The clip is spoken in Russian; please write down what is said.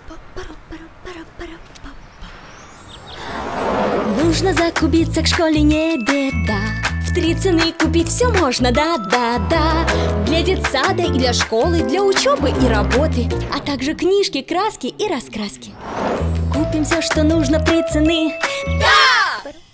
Нужно закупиться к школе, не беда. В 3 цены купить все можно, да-да-да. Для детсада и для школы, для учебы и работы, а также книжки, краски и раскраски. Купим все, что нужно в 3 цены. Да!